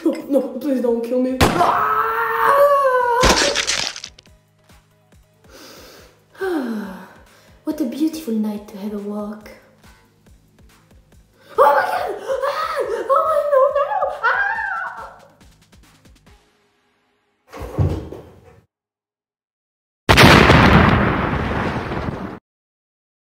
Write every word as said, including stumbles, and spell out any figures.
No, no, please don't kill me. What a beautiful night to have a walk.